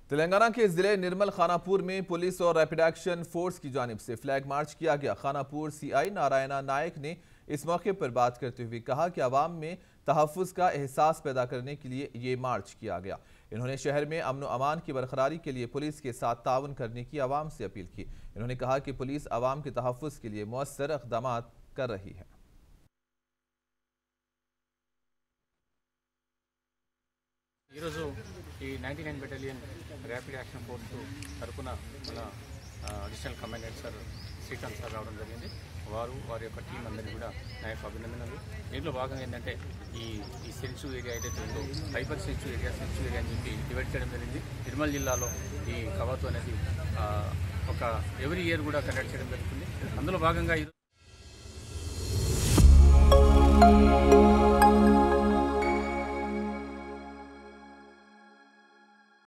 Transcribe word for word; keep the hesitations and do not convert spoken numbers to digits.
तेलंगाना के जिले निर्मल खानापुर में पुलिस और रैपिड एक्शन फोर्स की जानिब से फ्लैग मार्च किया गया। खानापुर सीआई नारायणा नायक ने इस मौके पर बात करते हुए कहा कि अवाम में तहफ़्फ़ुज़ का एहसास पैदा करने के लिए ये मार्च किया गया। इन्होंने शहर में अमन व अमान की बरकरारी के लिए पुलिस के साथ ताउन करने की अवाम से अपील की। इन्होंने कहा कि पुलिस अवाम के तहफ़्फ़ुज़ के लिए मौसर इक़दाम कर रही है। ఈరోజు ఈ ninety nine battalion rapid action force తరఫున మన additional commandant sir Srikanth sir రావడం జరిగింది. వారు వారి యొక్క టీం అందరినీ కూడా నా యొక్క అభినందనలు. దీంట్లో భాగంగా ఏంటంటే ఈ ఈ సెన్సు ఏరియా ఏదైతే ఉందో fiber sense area sense area అని చెప్పి డివైడ్ చేయడం జరిగింది. నిర్మల్ జిల్లాలో ఈ కవాతు అనేది ఒక ఎవ్రీ ఇయర్ కూడా కండక్ట్ చేయడం జరుగుతుంది. అందులో భాగంగా